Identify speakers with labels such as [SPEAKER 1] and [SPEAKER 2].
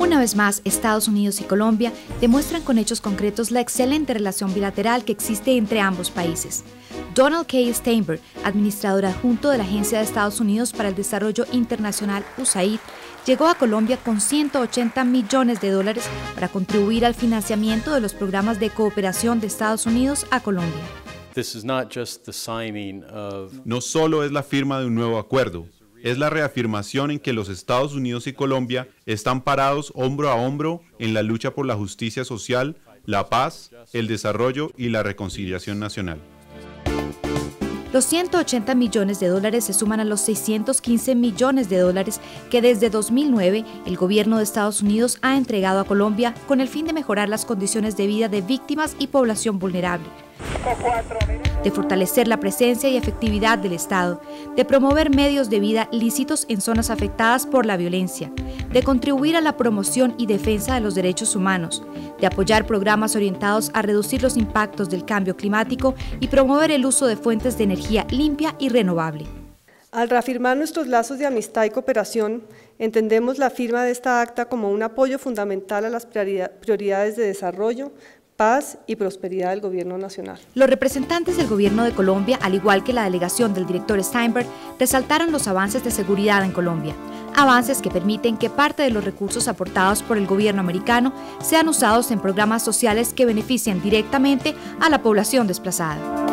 [SPEAKER 1] Una vez más, Estados Unidos y Colombia demuestran con hechos concretos la excelente relación bilateral que existe entre ambos países. Donald K. Steinberg, administrador adjunto de la Agencia de Estados Unidos para el Desarrollo Internacional USAID, llegó a Colombia con $180 millones para contribuir al financiamiento de los programas de cooperación de Estados Unidos a Colombia.
[SPEAKER 2] No solo es la firma de un nuevo acuerdo, es la reafirmación en que los Estados Unidos y Colombia están parados hombro a hombro en la lucha por la justicia social, la paz, el desarrollo y la reconciliación nacional.
[SPEAKER 1] Los $180 millones se suman a los $615 millones que desde 2009 el gobierno de Estados Unidos ha entregado a Colombia con el fin de mejorar las condiciones de vida de víctimas y población vulnerable, de fortalecer la presencia y efectividad del Estado, de promover medios de vida lícitos en zonas afectadas por la violencia, de contribuir a la promoción y defensa de los derechos humanos, de apoyar programas orientados a reducir los impactos del cambio climático y promover el uso de fuentes de energía limpia y renovable.
[SPEAKER 3] Al reafirmar nuestros lazos de amistad y cooperación, entendemos la firma de esta acta como un apoyo fundamental a las prioridades de desarrollo, paz y prosperidad del Gobierno nacional.
[SPEAKER 1] Los representantes del Gobierno de Colombia, al igual que la delegación del director Steinberg, resaltaron los avances de seguridad en Colombia, avances que permiten que parte de los recursos aportados por el gobierno americano sean usados en programas sociales que benefician directamente a la población desplazada.